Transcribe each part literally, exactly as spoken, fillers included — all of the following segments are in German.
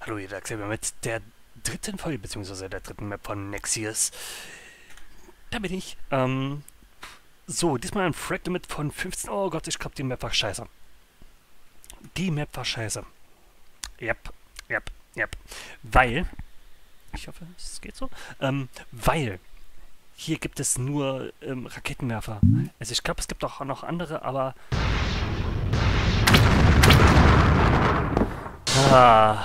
Hallo ihr Dachselber mit der dritten Folge, beziehungsweise der dritten Map von Nexius. Da bin ich. Ähm, so, diesmal ein Frag Limit von fünfzehn. Oh Gott, ich glaube, die Map war scheiße. Die Map war scheiße. Yep, yep, yep. Weil, ich hoffe, es geht so, ähm, weil hier gibt es nur ähm, Raketenwerfer. Also ich glaube, es gibt auch noch andere, aber... Ah...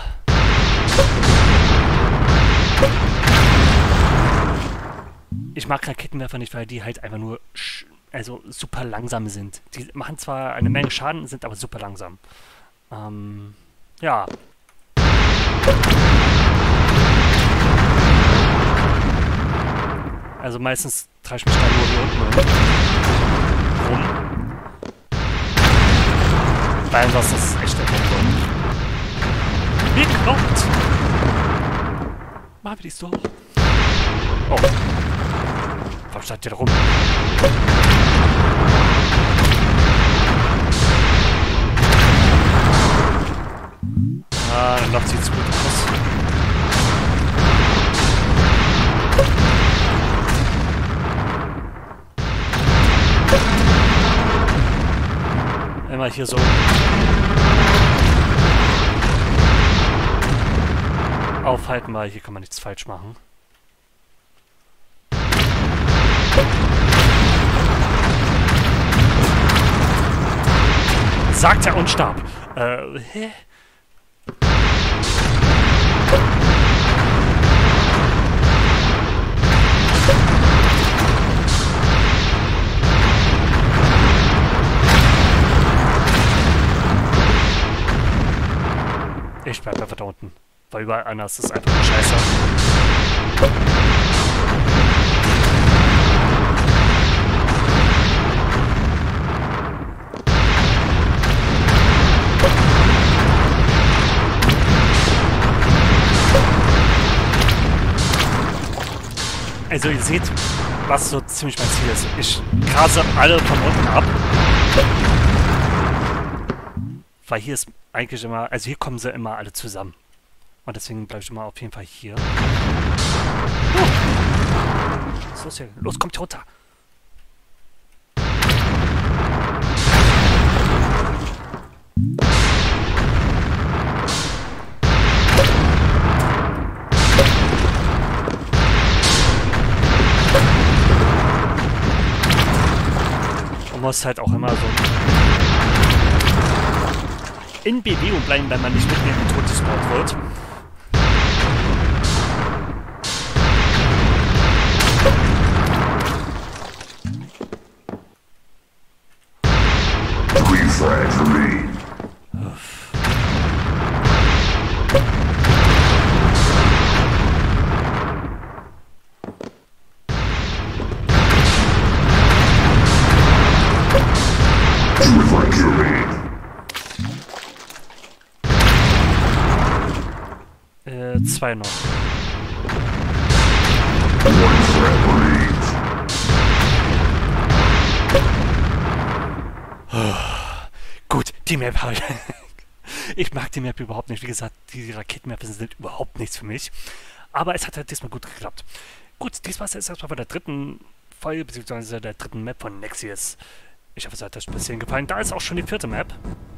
Ich mag Raketenwerfer nicht, weil die halt einfach nur also super langsam sind. Die machen zwar eine Menge Schaden, sind aber super langsam. Ähm, ja. Also meistens treibe ich mich da nur hier unten rum. Weil sonst ist es echt der Punkt. Wie kommt? Machen wir dies so. Oh. Warum steht ihr da rum? Ah, noch sieht's gut aus. Immer hier so. Aufhalten, weil hier kann man nichts falsch machen. Sagt er und starb. Äh, hä? Ich bleib einfach da unten. Weil überall anders ist einfach nur scheiße. Also ihr seht, was so ziemlich mein Ziel ist. Ich grase alle von unten ab. Weil hier ist eigentlich immer, also hier kommen sie immer alle zusammen. Und deswegen bleibe ich immer auf jeden Fall hier. Oh. Was ist los hier? Los, kommt runter! Man muss halt auch immer so in Bewegung bleiben, wenn man nicht mitten in den Tod gespawnt wird. Äh, zwei noch. Oh, gut, die Map halt. Ich mag die Map überhaupt nicht. Wie gesagt, die Raketenmaps sind überhaupt nichts für mich. Aber es hat halt diesmal gut geklappt. Gut, dies war es jetzt erstmal von der dritten Folge, beziehungsweise der dritten Map von Nexius. Ich hoffe, es hat euch ein bisschen gefallen. Da ist auch schon die vierte Map.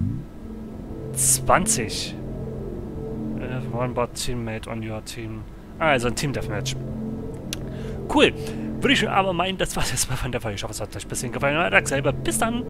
zwanzig. Uh, one bot teammate on your team. Ah, also ein Team Deathmatch. Cool. Würde ich aber meinen, das war es jetzt mal von der Folge. Ich hoffe, es hat euch ein bisschen gefallen. Danke selber. Bis dann.